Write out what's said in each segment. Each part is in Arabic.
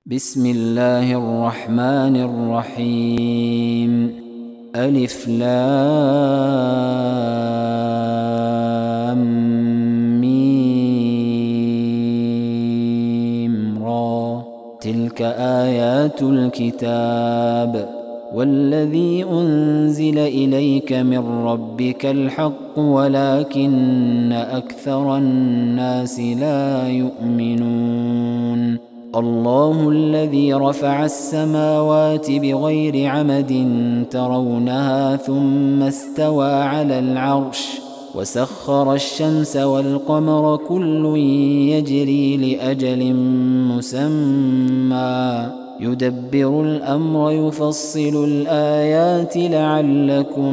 بسم الله الرحمن الرحيم. ألف لام ميم را، تلك آيات الكتاب والذي أنزل إليك من ربك الحق ولكن أكثر الناس لا يؤمنون. الله الذي رفع السماوات بغير عمد ترونها ثم استوى على العرش وسخر الشمس والقمر كل يجري لأجل مسمى يدبر الأمر يفصل الآيات لعلكم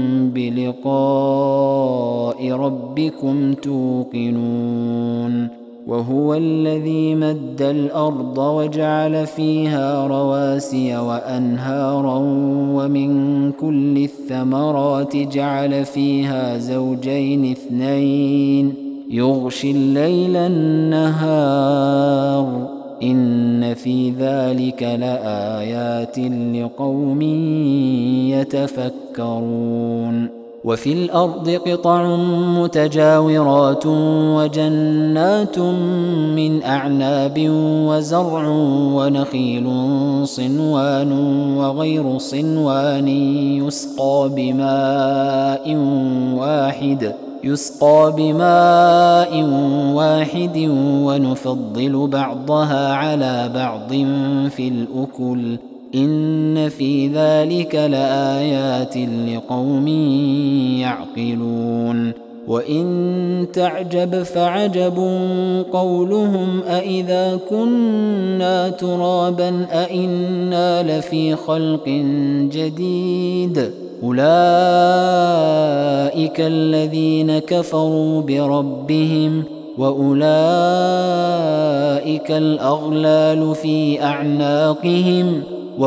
بلقاء ربكم توقنون. وهو الذي مد الأرض وجعل فيها رواسي وأنهارا ومن كل الثمرات جعل فيها زوجين اثنين يغشي الليل النهار إن في ذلك لآيات لقوم يتفكرون. وفي الأرض قطع متجاورات وجنات من أعناب وزرع ونخيل صنوان وغير صنوان يسقى بماء واحد ونفضل بعضها على بعض في الأكل إن في ذلك لآيات لقوم يعقلون. وإن تعجب فعجب قولهم أإذا كنا ترابا أإنا لفي خلق جديد أولئك الذين كفروا بربهم وأولئك الأغلال في أعناقهم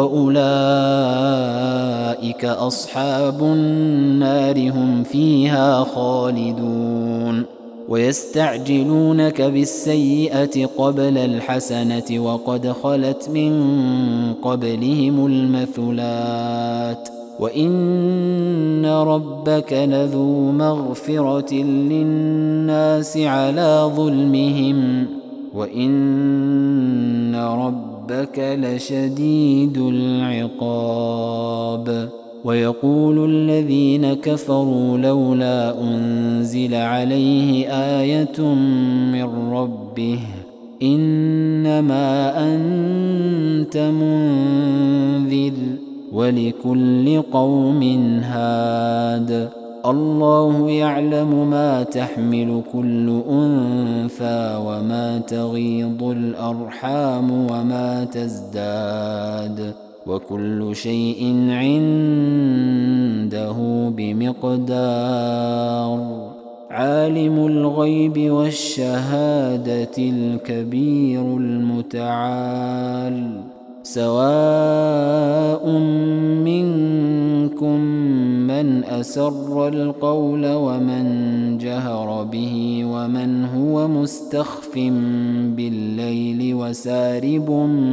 وأولئك أصحاب النار هم فيها خالدون. ويستعجلونك بالسيئة قبل الحسنة وقد خلت من قبلهم المثلات وإن ربك لذو مغفرة للناس على ظلمهم وإن ربك لشديد العقاب. ويقول الذين كفروا لولا أنزل عليه آية من ربه إنما أنت منذر ولكل قوم هاد الله يعلم ما تحمل كل أنثى وما تغيض الأرحام وما تزداد وكل شيء عنده بمقدار. عالم الغيب والشهادة الكبير المتعال سواء منكم من أسر القول ومن جهر به ومن هو مستخف بالليل وسارب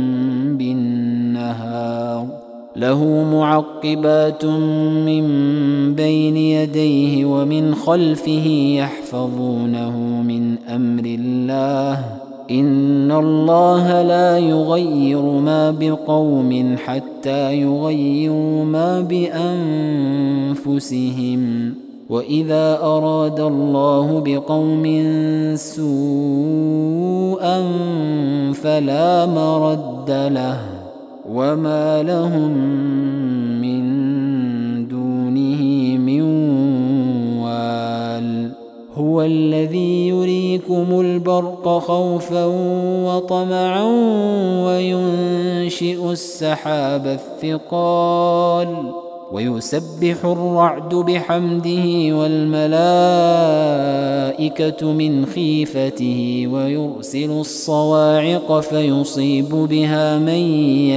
بالنهار له معقبات من بين يديه ومن خلفه يحفظونه من أمر الله إن الله لا يغير ما بقوم حتى يغيروا ما بأنفسهم وإذا أراد الله بقوم سوءا فلا مرد له وما لهم من دونه من وال. هو الذي يريكم البرق خوفا وطمعا وينشئ السحاب الثقال ويسبح الرعد بحمده والملائكة من خيفته ويرسل الصواعق فيصيب بها من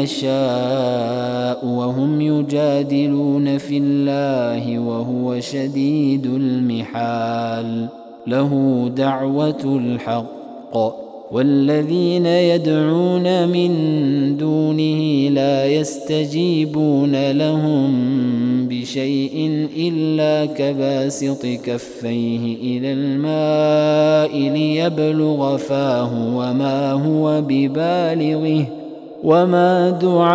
يشاء وهم يجادلون في الله وهو شديد المحال له دعوة الحق والذين يدعون من دونه لا يستجيبون لهم بشيء إلا كباسط كفيه إلى الماء ليبلغ فاه وما هو ببالغه وما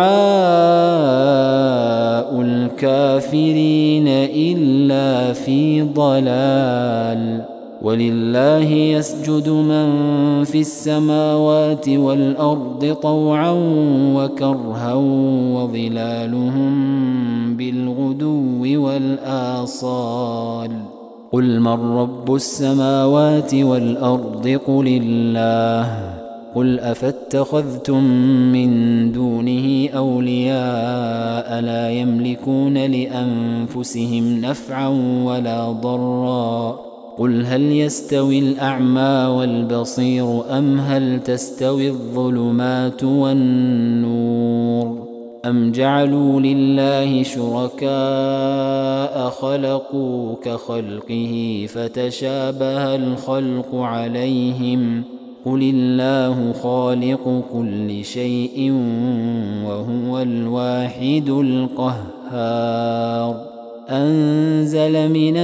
دعاء الكافرين إلا في ضلال. ولله يسجد من في السماوات والأرض طوعا وكرها وظلالهم بالغدو والآصال. قل من رب السماوات والأرض قل الله. قل أفاتخذتم من دونه أولياء لا يملكون لأنفسهم نفعا ولا ضرا. قل هل يستوي الأعمى والبصير أم هل تستوي الظلمات والنور أم جعلوا لله شركاء خلقوا كخلقه فتشابه الخلق عليهم قل الله خالق كل شيء وهو الواحد القهار. أنزل من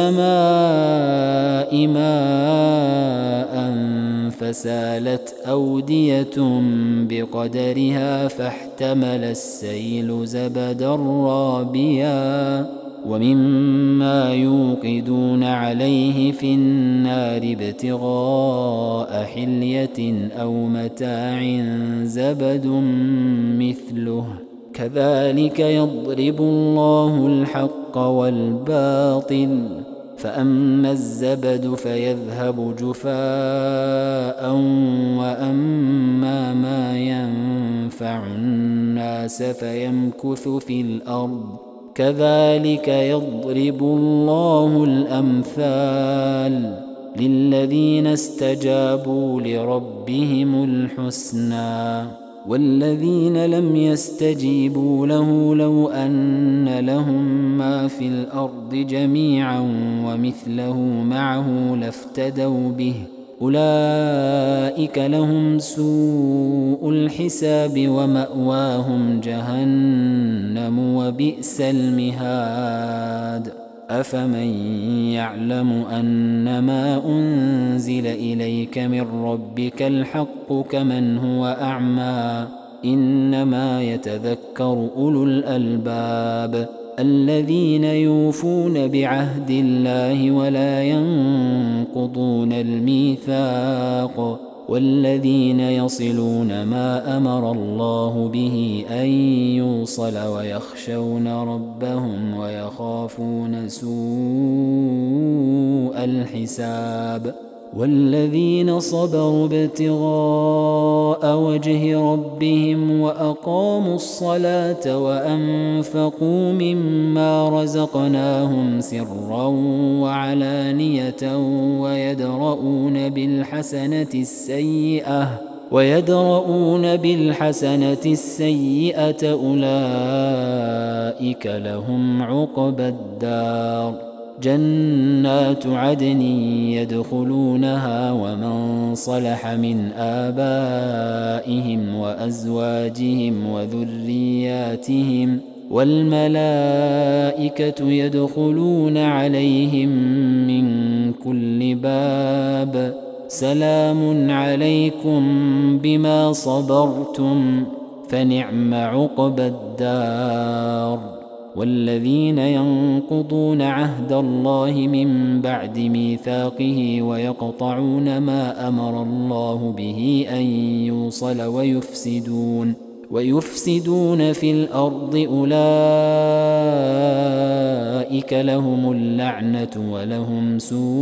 السماء ماء فسالت أودية بقدرها فاحتمل السيل زبدا رابيا ومما يوقدون عليه في النار ابتغاء حلية أو متاع زبد مثله كذلك يضرب الله الحق والباطل فأما الزبد فيذهب جفاء وأما ما ينفع الناس فيمكث في الأرض كذلك يضرب الله الأمثال للذين استجابوا لربهم الحسنى والذين لم يستجيبوا له لو أن لهم ما في الأرض جميعا ومثله معه لافتدوا به أولئك لهم سوء الحساب ومأواهم جهنم وبئس المهاد. أفمن يعلم أنما أنزل إليك من ربك الحق كمن هو أعمى إنما يتذكر أولو الألباب الذين يوفون بعهد الله ولا ينقضون الميثاق والذين يصلون ما أمر الله به أن يوصل ويخشون ربهم ويخافون سوء الحساب والذين صبروا ابتغاء وجه ربهم وأقاموا الصلاة وأنفقوا مما رزقناهم سرا وعلانية ويدرؤون بالحسنة السيئة أولئك لهم عقبى الدار جنات عدن يدخلونها ومن صلح من آبائهم وأزواجهم وذرياتهم والملائكة يدخلون عليهم من كل باب سلام عليكم بما صبرتم فنعم عقبى الدار. والذين ينقضون عهد الله من بعد ميثاقه ويقطعون ما أمر الله به أن يوصل ويفسدون في الأرض أولئك لهم اللعنة ولهم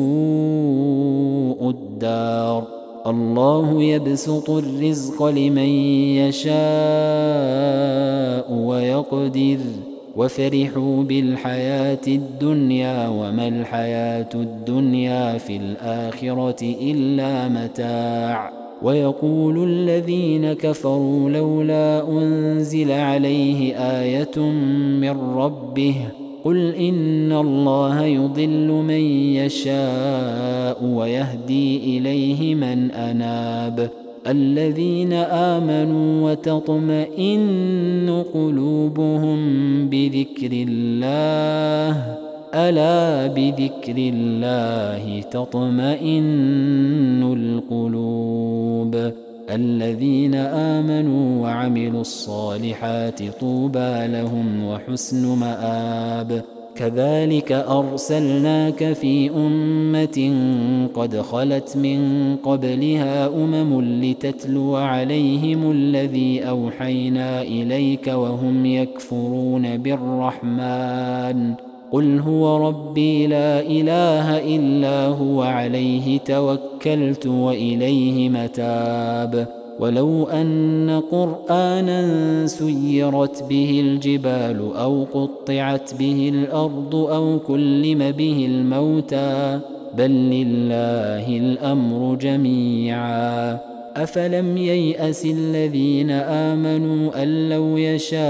سوء الدار. الله يبسط الرزق لمن يشاء ويقدر وفرحوا بالحياة الدنيا وما الحياة الدنيا في الآخرة إلا متاع. ويقول الذين كفروا لولا أنزل عليه آية من ربه قل إن الله يضل من يشاء ويهدي إليه من أناب الذين آمنوا وتطمئن قلوبهم بذكر الله ألا بذكر الله تطمئن القلوب الذين آمنوا وعملوا الصالحات طوبى لهم وحسن مآب كذلك أرسلناك في أمة قد خلت من قبلها لتتلو عليهم الذي أوحينا إليك وهم يكفرون بالرحمن قل هو ربي لا إله إلا هو عليه توكلت وإليه متاب ولو أن قرآنا سيرت به الجبال أو قطعت به الأرض أو كلم به الموتى بل لله الأمر جميعا أفلم ييأس الذين آمنوا أن لو يشاء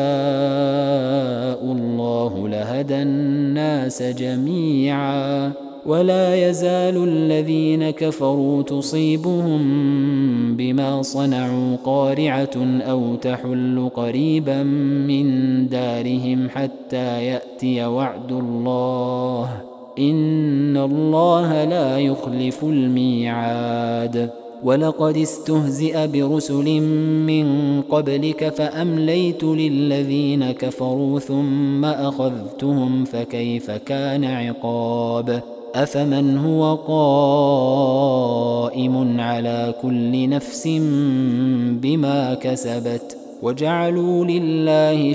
الله لهدى الناس جميعا ولا يزال الذين كفروا تصيبهم بما صنعوا قارعة أو تحل قريبا من دارهم حتى يأتي وعد الله إن الله لا يخلف الميعاد ولقد استهزئ برسل من قبلك فأمليت للذين كفروا ثم أخذتهم فكيف كان عقاب أفمن هو قائم على كل نفس بما كسبت وجعلوا لله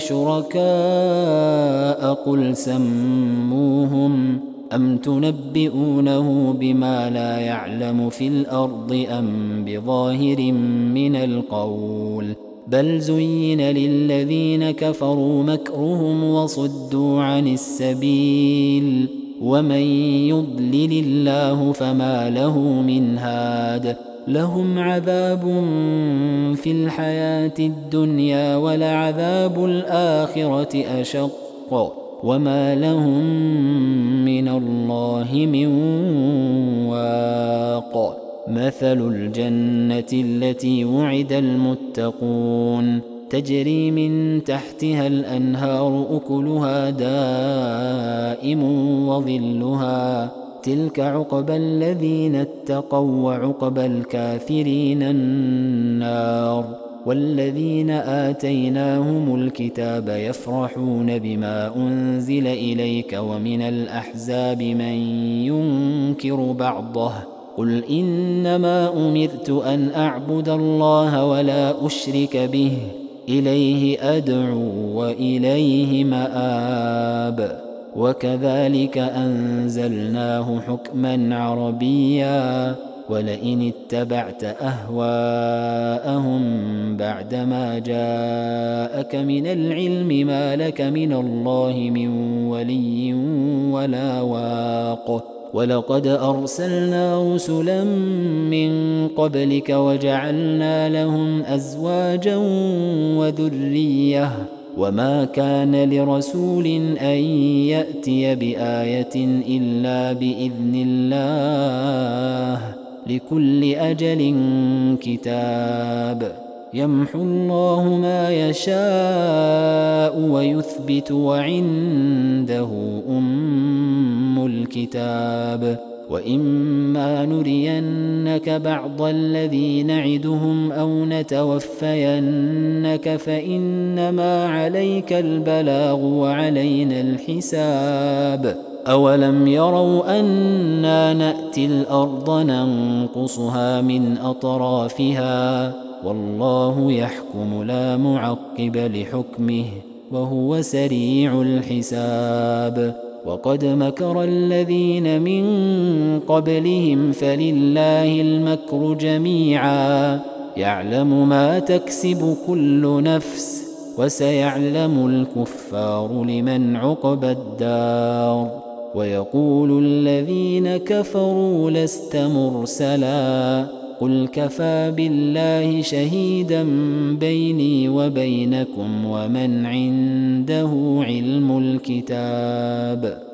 شركاء قل سموهم أم تنبئونه بما لا يعلم في الأرض أم بظاهر من القول بل زين للذين كفروا مكرهم وصدوا عن السبيل ومن يضلل الله فما له من هاد لهم عذاب في الحياة الدنيا ولعذاب الآخرة أشق وما لهم من الله من واق مثل الجنة التي وعد المتقون تجري من تحتها الأنهار أكلها دائم وظلها تلك عقبى الذين اتقوا وعقبى الكافرين النار والذين آتيناهم الكتاب يفرحون بما أنزل إليك ومن الأحزاب من ينكر بعضه قل إنما أمرت أن أعبد الله ولا أشرك به إليه أدعو وإليه مآب وكذلك أنزلناه حكما عربيا ولئن اتبعت أهواءهم بعدما جاءك من العلم ما لك من الله من ولي ولا واق ولقد أرسلنا رسلا من قبلك وجعلنا لهم أزواجا وذرية وما كان لرسول أن يأتي بآية إلا بإذن الله لكل أجل كتاب يمحو الله ما يشاء ويثبت وعنده أم الكتاب وإما نرينك بعض الذي نعدهم أو نتوفينك فإنما عليك البلاغ وعلينا الحساب أولم يروا أنا نأتي الأرض ننقصها من أطرافها والله يحكم لا معقب لحكمه وهو سريع الحساب وقد مكر الذين من قبلهم فلله المكر جميعا يعلم ما تكسب كل نفس وسيعلم الكفار لمن عقبى الدار ويقول الذين كفروا لست مرسلا قل كفى بالله شهيدا بيني وبينكم ومن عنده علم الكتاب